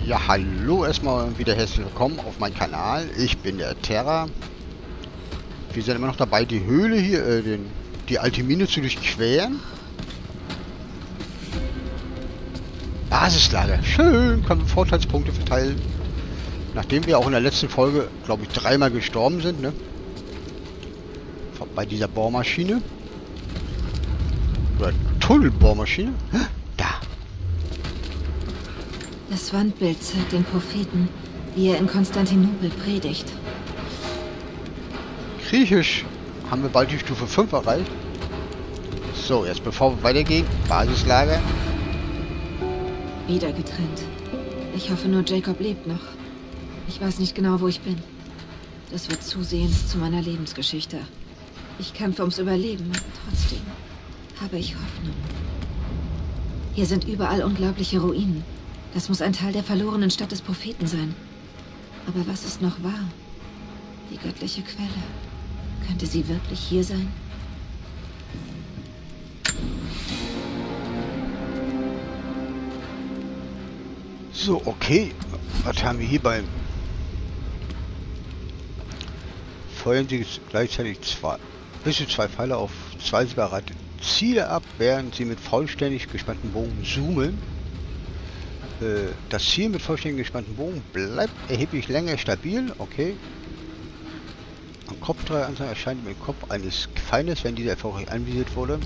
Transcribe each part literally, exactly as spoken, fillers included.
Ja, hallo erstmal und wieder herzlich willkommen auf meinem Kanal. Ich bin der Terra. Wir sind immer noch dabei, die Höhle hier, äh, den, die alte Mine zu durchqueren. Basislager. Schön, können wir Vorteilspunkte verteilen. Nachdem wir auch in der letzten Folge, glaube ich, dreimal gestorben sind, ne? Bei dieser Bohrmaschine. Oder Tunnelbohrmaschine. Da. Das Wandbild zeigt den Propheten, wie er in Konstantinopel predigt. Griechisch haben wir bald die Stufe fünf erreicht. So, jetzt bevor wir weitergehen, Basislager. Wieder getrennt. Ich hoffe nur, Jacob lebt noch. Ich weiß nicht genau, wo ich bin. Das wird zusehends zu meiner Lebensgeschichte. Ich kämpfe ums Überleben, aber trotzdem habe ich Hoffnung. Hier sind überall unglaubliche Ruinen. Das muss ein Teil der verlorenen Stadt des Propheten sein. Aber was ist noch wahr? Die göttliche Quelle. Könnte sie wirklich hier sein? So, okay. Was haben wir hier beim... Feuern Sie gleichzeitig zwei, bis zu zwei Pfeile auf zwei separate Ziele ab, während Sie mit vollständig gespannten Bogen zoomen. Äh, das Ziel mit vollständig gespannten Bogen bleibt erheblich länger stabil. Okay. Am Kopfdreieranzeige erscheint mit dem Kopf eines Feindes, wenn dieser erfolgreich anvisiert wurde.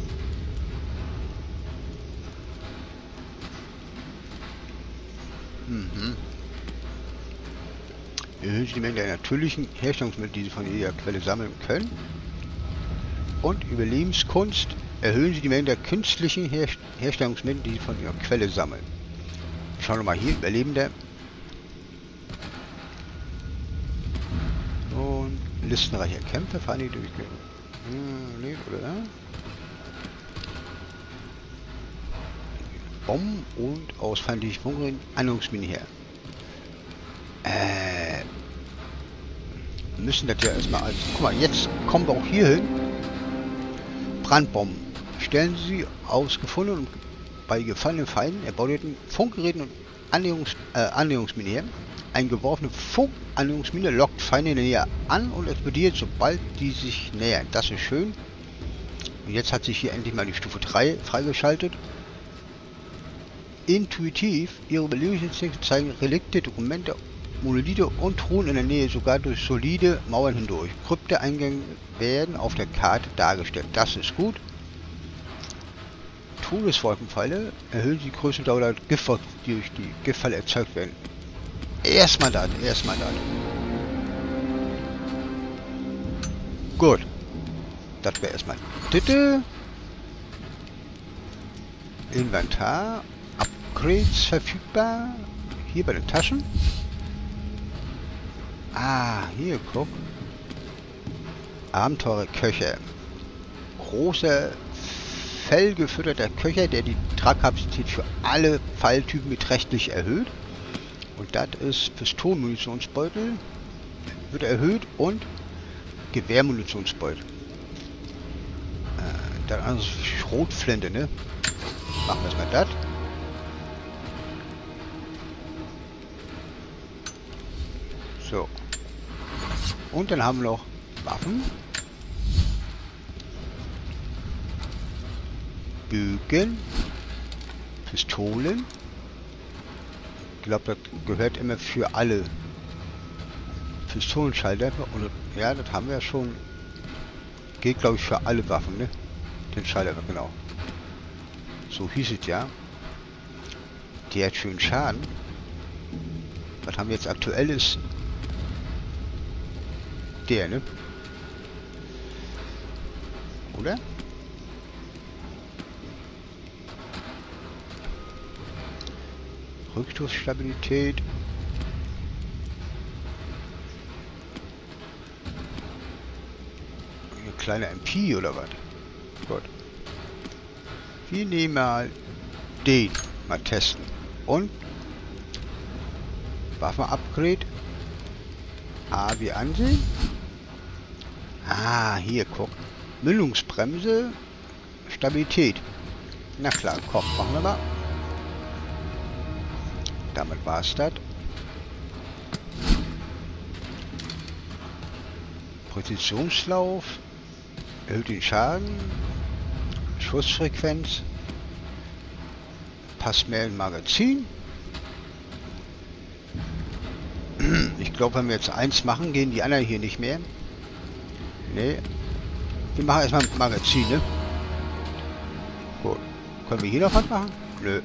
Mhm. Erhöhen Sie die Menge der natürlichen Herstellungsmittel, die Sie von Ihrer Quelle sammeln können. Und Überlebenskunst. Erhöhen Sie die Menge der künstlichen Her Herstellungsmittel, die Sie von Ihrer Quelle sammeln. Schauen wir mal hier, Überlebender. Und listenreicher Kämpfer, vereinigt durch... Hm, nee, oder? Bomben und aus feindlichen Funkgeräten Annäherungsmine her. Äh, wir müssen das ja erstmal als... Guck mal, jetzt kommen wir auch hier hin. Brandbomben. Stellen Sie aus gefundenen und bei gefallenen Feinden erbeuteten Funkgeräten und Annäherungs, äh, Annäherungsmine her. Eine geworfene Funkannäherungsmine lockt Feinde näher an und explodiert, sobald die sich nähern. Das ist schön. Und jetzt hat sich hier endlich mal die Stufe drei freigeschaltet. Intuitiv. Ihre Überlebungsinstinkte zeigen Relikte, Dokumente, Monolithe und Truhen in der Nähe, sogar durch solide Mauern hindurch. Krypteeingänge werden auf der Karte dargestellt. Das ist gut. Todeswolkenpfeile erhöhen die Größe der Dauer der Giftwolken, die durch die Giftpfeile erzeugt werden. Erstmal das, erstmal das. Gut. Das wäre erstmal Titel. Inventar. Upgrades verfügbar. Hier bei den Taschen. Ah, hier, guck. Abenteurer-Köcher. Großer, fellgefütterter Köcher, der die Tragkapazität für alle Pfeiltypen beträchtlich erhöht. Und das ist Pistolenmunitionsbeutel. Wird erhöht und Gewehrmunitionsbeutel. Äh, dann also Schrotflinte, ne? Machen wir erstmal das. So. Und dann haben wir noch Waffen. Bögen. Pistolen. Ich glaube, das gehört immer für alle Pistolenschalldämpfer. Und ja, das haben wir ja schon. Geht, glaube ich, für alle Waffen, ne? Den Schalldämpfer, genau. So hieß es ja. Der hat schön Schaden. Was haben wir jetzt aktuell ist? Der, ne? Oder? Rückstoßstabilität. Eine kleine M P oder was? Gut. Wir nehmen mal den mal testen. Und Waffen-Upgrade. A wie ansehen. Ah, hier, guck. Mündungsbremse. Stabilität. Na klar, komm, machen wir mal. Damit war es das. Präzisionslauf. Erhöht den Schaden. Schussfrequenz. Passt mehr in Magazin. Ich glaube, wenn wir jetzt eins machen, gehen die anderen hier nicht mehr. Nee. Wir machen erstmal Magazin, ne? Gut. Können wir hier noch was machen? Nö.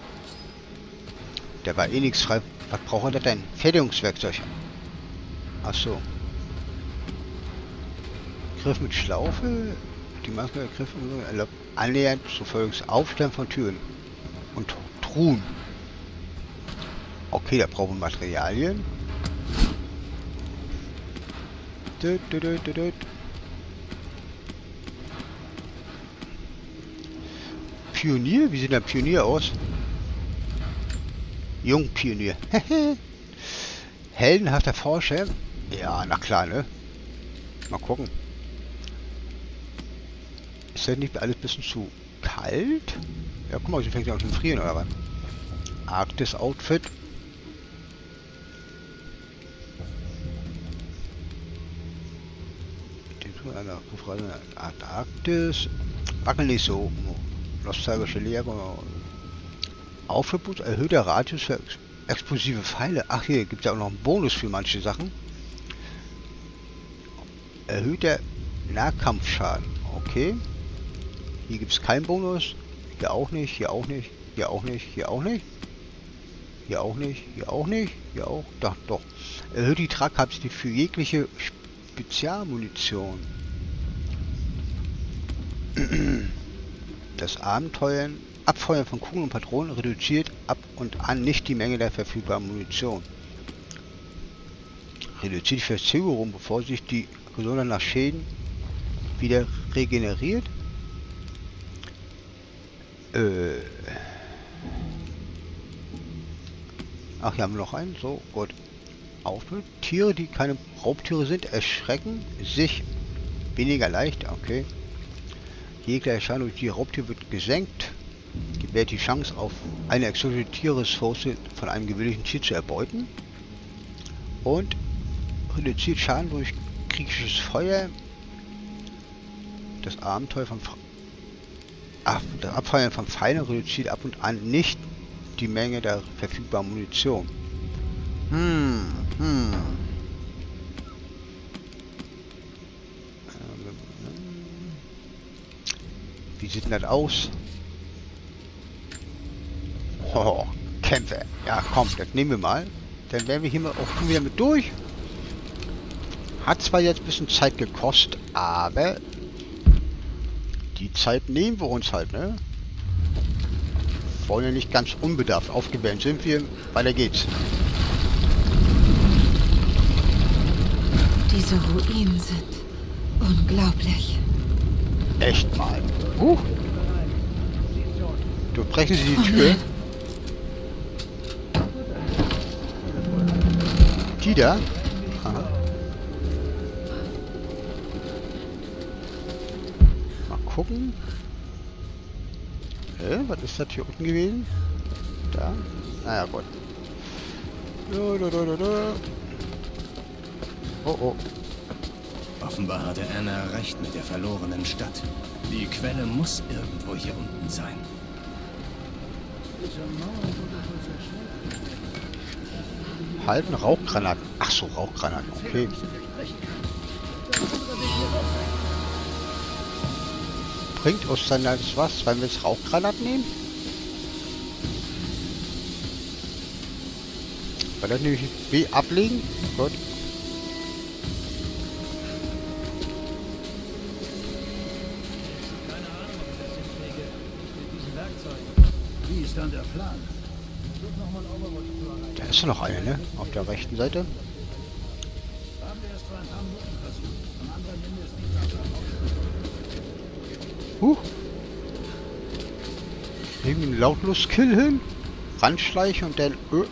Der war eh nichts frei. Was braucht er denn? Fertigungswerkzeug. Ach so. Griff mit Schlaufe. Die Maske der Griff erlaubt annähernd zu folgendes Aufstellen von Türen und Truhen. Okay, da brauchen wir Materialien. Dö, dö, dö, dö, dö. Pionier? Wie sieht der Pionier aus? Jungpionier. Heldenhafter Forscher. Ja, na klar, ne? Mal gucken. Ist das nicht alles ein bisschen zu kalt? Ja, guck mal, sie fängt ja an zu frieren, oder was? Arktis-Outfit. Arktis. Wackel nicht so. Nostalgische Lehre. Aufschubus, erhöhter Radius für ex explosive Pfeile. Ach, hier gibt es ja auch noch einen Bonus für manche Sachen. Erhöhter Nahkampfschaden. Okay. Hier gibt es keinen Bonus. Hier auch nicht, hier auch nicht, hier auch nicht, hier auch nicht. Hier auch nicht, hier auch nicht, hier auch. Doch, doch. Erhöht die Tragkapazität für jegliche Spezialmunition. Das Abenteuern, Abfeuern von Kugeln und Patronen reduziert ab und an nicht die Menge der verfügbaren Munition. Reduziert die Verzögerung, bevor sich die Gesundheit nach Schäden wieder regeneriert. Äh. Ach, hier haben wir noch einen. So, gut. Aufbild. Tiere, die keine Raubtiere sind, erschrecken sich weniger leicht. Okay. Jeglicher Schaden durch die Raubtier wird gesenkt. Gewährt die Chance, auf eine exotische Tierressource von einem gewöhnlichen Tier zu erbeuten. Und reduziert Schaden durch kriegisches Feuer. Das Abenteuer von Ach, das Abfeuern von Pfeilen reduziert ab und an nicht die Menge der verfügbaren Munition. Hm, hm. Wie sieht denn das aus? Oh, Kämpfe. Ja, komm, das nehmen wir mal. Dann werden wir hier mal auch wieder mit durch. Hat zwar jetzt ein bisschen Zeit gekostet, aber die Zeit nehmen wir uns halt, ne? Wollen ja nicht ganz unbedarft. Aufgewärmt sind wir. Weiter geht's. Diese Ruinen sind unglaublich. Echt mal. Huch. Du brechen Sie die Tür. Die da? Aha. Mal gucken. Äh, was ist das hier unten gewesen? Da? Naja, gut. Da, da, da, da, da. Oh, oh. Offenbar hatte Anna recht mit der verlorenen Stadt. Die Quelle muss irgendwo hier unten sein. Halten Rauchgranaten. Ach so, Rauchgranaten. Okay. Bringt uns dann alles was, wenn wir jetzt Rauchgranaten nehmen? Weil das nämlich B ablegen. Gut. Wie ist dann der Plan? Da ist ja noch eine, ne? Auf der rechten Seite. Huh. Kriegen wir einen Lautlos-Kill hin. Ranschleichen und dann... Öh.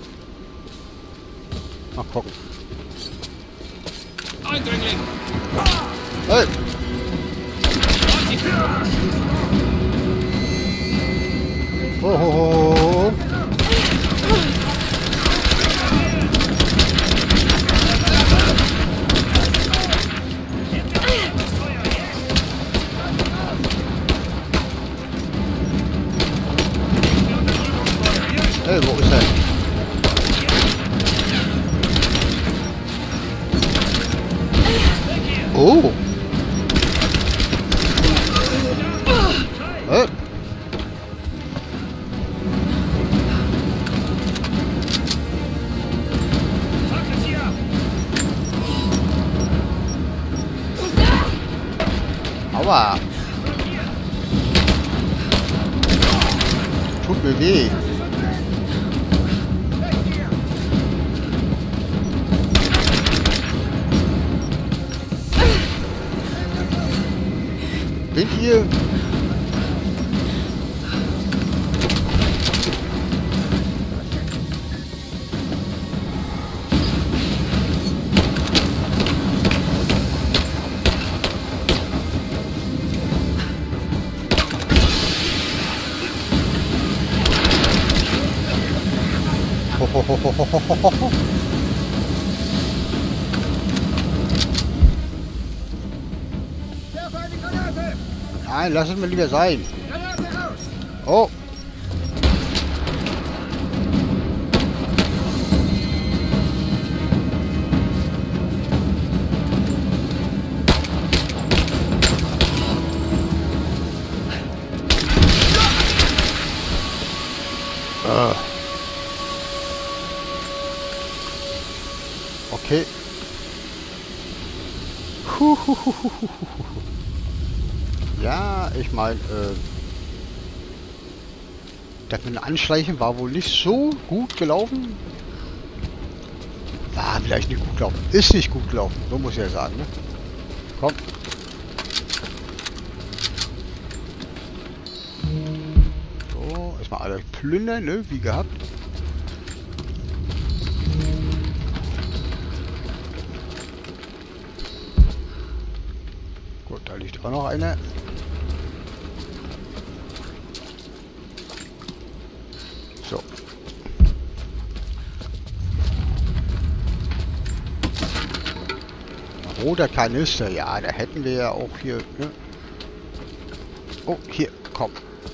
Mal gucken. Eindringling! Hey! Oh, oh, oh, oh. Oh. Äh. Aua. Tut mir weh. Bin hier. Nein, lass es mir lieber sein. Oh. Ah. Okay. Ja, ich meine, äh, das mit dem Anschleichen war wohl nicht so gut gelaufen. War vielleicht nicht gut gelaufen. Ist nicht gut gelaufen, so muss ich ja sagen, ne? Komm. So, erstmal alle plündern, ne? Wie gehabt. Gut, da liegt auch noch eine. So. Roter Kanister, ja, da hätten wir ja auch hier, ne? Oh, hier, komm.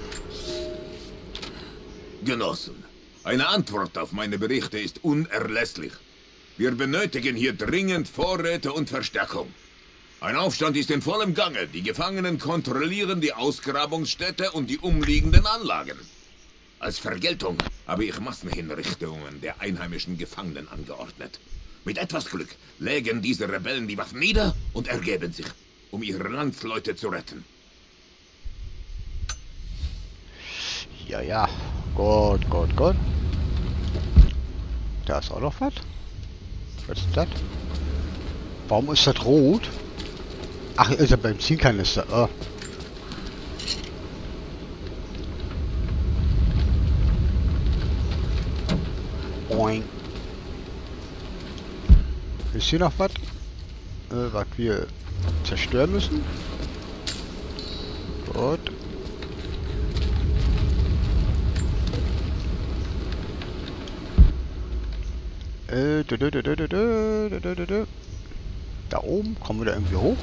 Genossen, eine Antwort auf meine Berichte ist unerlässlich. Wir benötigen hier dringend Vorräte und Verstärkung. Ein Aufstand ist in vollem Gange. Die Gefangenen kontrollieren die Ausgrabungsstätte und die umliegenden Anlagen. Als Vergeltung habe ich Massenhinrichtungen der einheimischen Gefangenen angeordnet. Mit etwas Glück legen diese Rebellen die Waffen nieder und ergeben sich, um ihre Landsleute zu retten. Ja, ja. Gut, gut, gut. Da ist auch noch was. Was ist das? Warum ist das rot? Ach, ist ja Benzinkanister. Oh. Boing. Ist hier noch was? Äh, was wir zerstören müssen? Gut. Äh, dü -dü -dü -dü -dü -dü -dü -dü -dü. Da oben kommen wir da irgendwie hoch.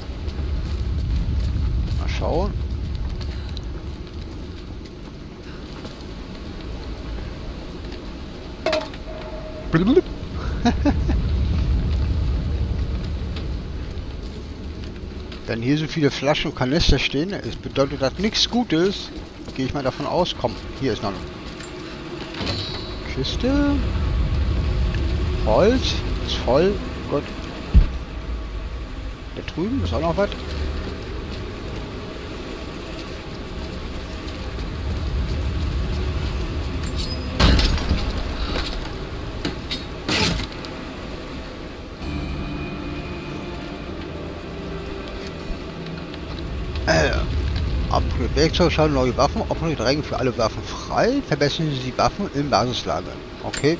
Mal schauen. Blub. Wenn hier so viele Flaschen und Kanister stehen, es bedeutet das nichts Gutes. Gehe ich mal davon aus. Komm, hier ist noch eine Kiste. Holz. Ist voll. Gut. Da drüben ist auch noch was. Äh, Upgrade Werkzeug, schauen neue Waffen, Upgrade Ränge für alle Waffen frei, verbessern Sie die Waffen im Basislager. Okay.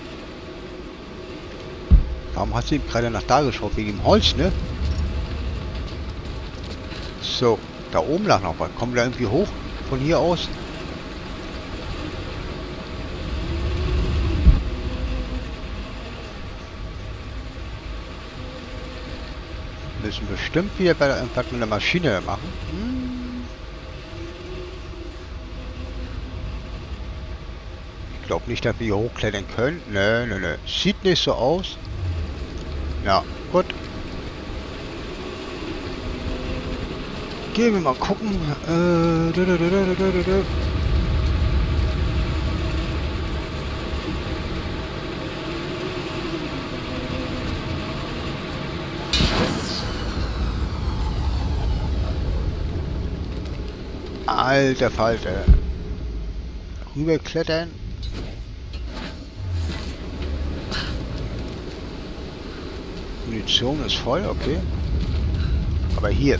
Warum hat sie gerade nach da geschaut? Wegen dem Holz, ne? So, da oben lag noch was. Kommen wir da irgendwie hoch von hier aus? Müssen bestimmt wieder bei der, irgendwas mit der Maschine machen. Hm. Ich glaube nicht, dass wir hier hochklettern können. Ne, ne, ne. Sieht nicht so aus. Ja, gut. Gehen wir mal gucken. Äh, da, da, da, da, da, da. Alter Falter. Rüberklettern. Munition ist voll, okay. Aber hier.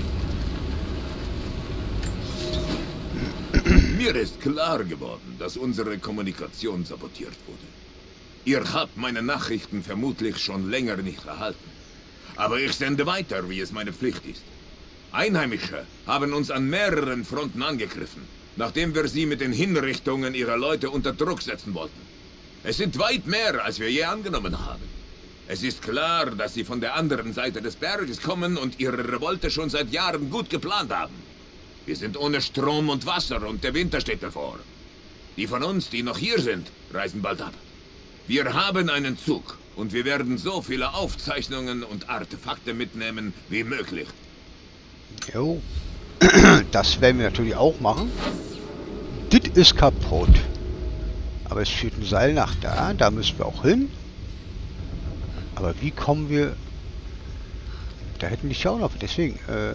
Mir ist klar geworden, dass unsere Kommunikation sabotiert wurde. Ihr habt meine Nachrichten vermutlich schon länger nicht erhalten. Aber ich sende weiter, wie es meine Pflicht ist. Einheimische haben uns an mehreren Fronten angegriffen, nachdem wir sie mit den Hinrichtungen ihrer Leute unter Druck setzen wollten. Es sind weit mehr, als wir je angenommen haben. Es ist klar, dass sie von der anderen Seite des Berges kommen und ihre Revolte schon seit Jahren gut geplant haben. Wir sind ohne Strom und Wasser und der Winter steht bevor. Die von uns, die noch hier sind, reisen bald ab. Wir haben einen Zug und wir werden so viele Aufzeichnungen und Artefakte mitnehmen wie möglich. Jo, das werden wir natürlich auch machen. Das ist kaputt. Aber es führt ein Seil nach da, da müssen wir auch hin. Aber wie kommen wir... Da hätten die ja auch noch, deswegen... Äh,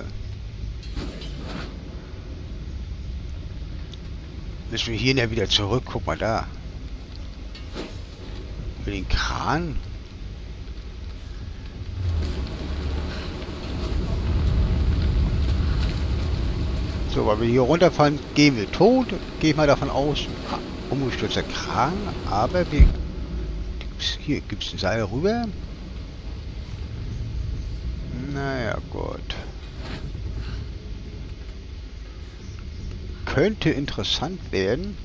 müssen wir hier wieder zurück, guck mal da. Über den Kran. So, weil wir hier runterfallen, gehen wir tot. Gehe ich mal davon aus. Umgestürzter Kran, aber wir... Hier gibt es ein Seil rüber. Naja, gut. Könnte interessant werden.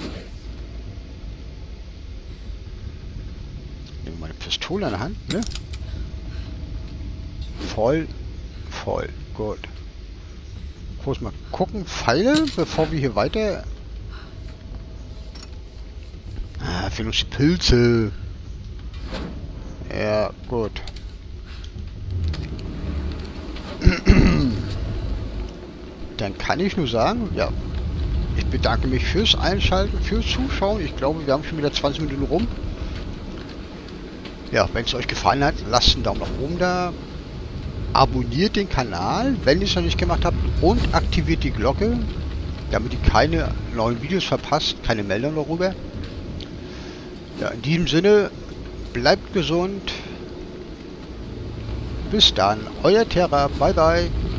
Nehmen wir mal eine Pistole in der Hand, ne? Voll, voll, gut. Kurz mal gucken, Pfeile, bevor wir hier weiter... Ah, für uns Pilze. Ja, gut. Dann kann ich nur sagen, ja, ich bedanke mich fürs Einschalten, fürs Zuschauen. Ich glaube, wir haben schon wieder zwanzig Minuten rum. Ja, wenn es euch gefallen hat, lasst einen Daumen nach oben da. Abonniert den Kanal, wenn ihr es noch nicht gemacht habt, und aktiviert die Glocke, damit ihr keine neuen Videos verpasst, keine Meldung darüber. Ja, in diesem Sinne, bleibt gesund. Bis dann, euer Terra, bye bye.